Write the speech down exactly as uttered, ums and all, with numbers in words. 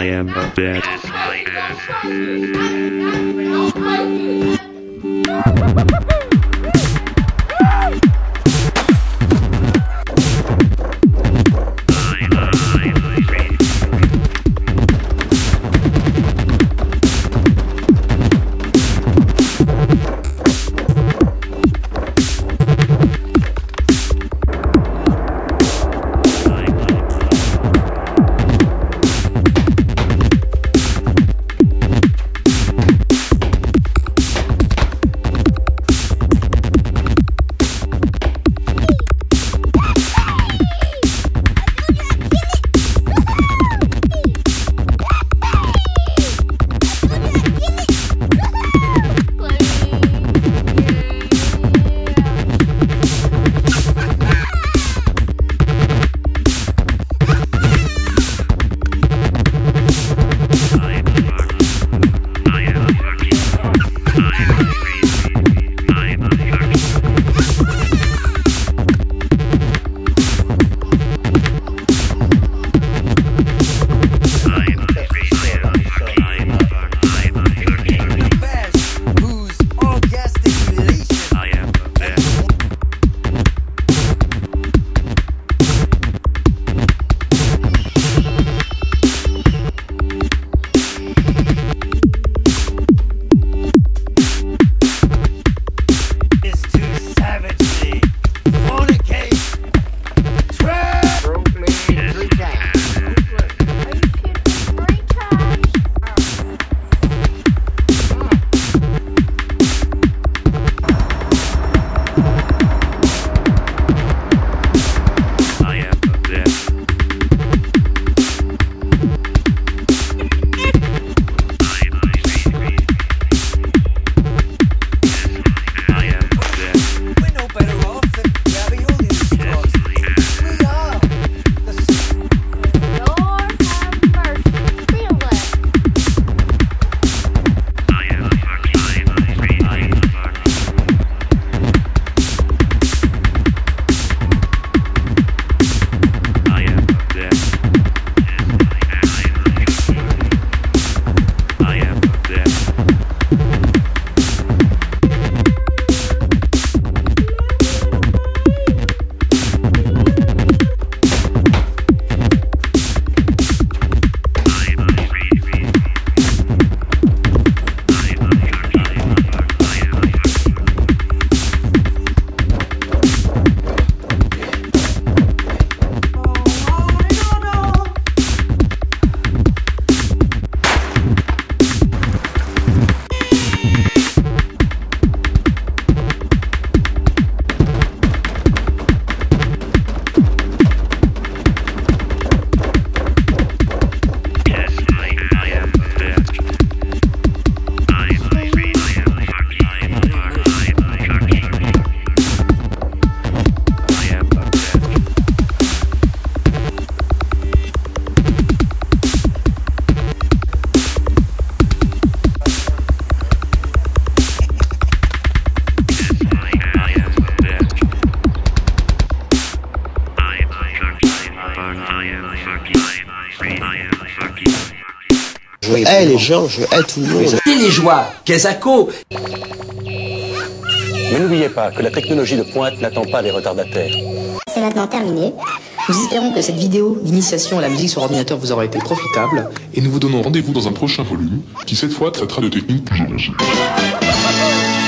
I am a bitch. Je hais les gens, je hais tout le monde. Et les joies, Kazako. Mais n'oubliez pas que la technologie de pointe n'attend pas les retardataires. C'est maintenant terminé. Nous espérons que cette vidéo d'initiation à la musique sur ordinateur vous aura été profitable. Et nous vous donnons rendez-vous dans un prochain volume, qui cette fois traitera de techniques plus avancées.